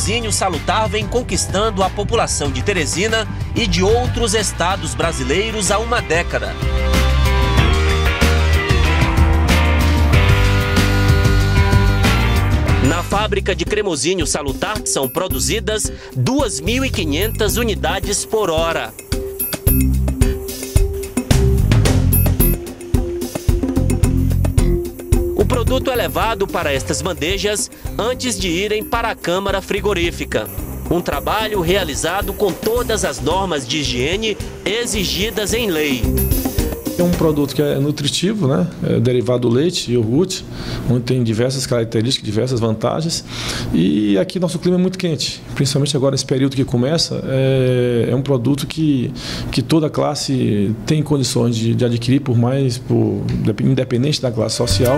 Cremosinho Salutar vem conquistando a população de Teresina e de outros estados brasileiros há uma década. Na fábrica de Cremosinho Salutar são produzidas 2.500 unidades por hora. O produto é levado para estas bandejas antes de irem para a câmara frigorífica. Um trabalho realizado com todas as normas de higiene exigidas em lei. É um produto que é nutritivo, né? É derivado do leite e iogurte, onde tem diversas características, diversas vantagens. E aqui nosso clima é muito quente, principalmente agora nesse período que começa. É um produto que toda classe tem condições de adquirir, independente da classe social.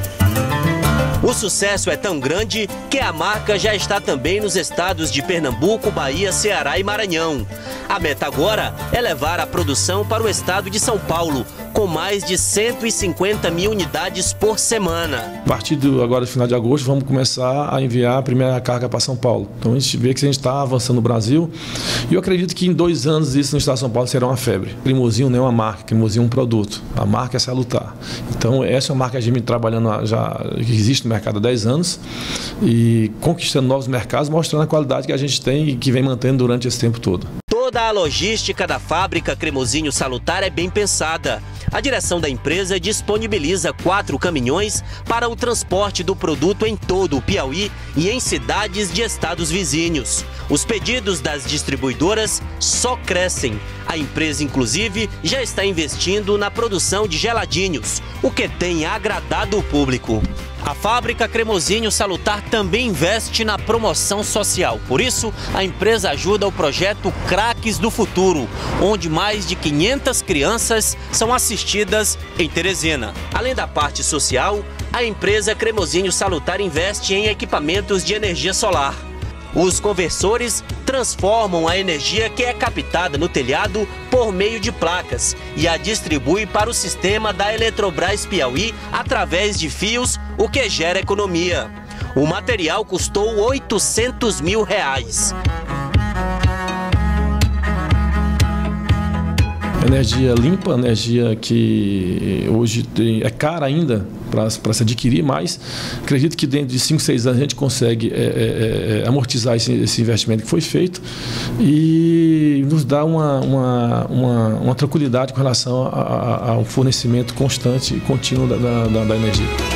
O sucesso é tão grande que a marca já está também nos estados de Pernambuco, Bahia, Ceará e Maranhão. A meta agora é levar a produção para o estado de São Paulo, com mais de 150 mil unidades por semana. A partir agora do final de agosto, vamos começar a enviar a primeira carga para São Paulo. Então a gente vê que a gente está avançando no Brasil. E eu acredito que em 2 anos isso no estado de São Paulo será uma febre. Cremosinho não é uma marca, Cremosinho é um produto. A marca é Salutar. Então essa é uma marca que a gente vem trabalhando já, que existe no mercado há 10 anos e conquistando novos mercados, mostrando a qualidade que a gente tem e que vem mantendo durante esse tempo todo. Toda a logística da fábrica Cremosinho Salutar é bem pensada. A direção da empresa disponibiliza 4 caminhões para o transporte do produto em todo o Piauí e em cidades de estados vizinhos. Os pedidos das distribuidoras só crescem. A empresa, inclusive, já está investindo na produção de geladinhos, o que tem agradado o público. A fábrica Cremosinho Salutar também investe na promoção social. Por isso, a empresa ajuda o projeto Craques do Futuro, onde mais de 500 crianças são assistidas em Teresina. Além da parte social, a empresa Cremosinho Salutar investe em equipamentos de energia solar. Os conversores transformam a energia que é captada no telhado por meio de placas e a distribui para o sistema da Eletrobras Piauí através de fios, o que gera economia. O material custou R$800 mil. Energia limpa, energia que hoje é cara ainda para se adquirir, mas acredito que dentro de 5, 6 anos a gente consegue amortizar esse investimento que foi feito e nos dá uma tranquilidade com relação ao fornecimento constante e contínuo da energia.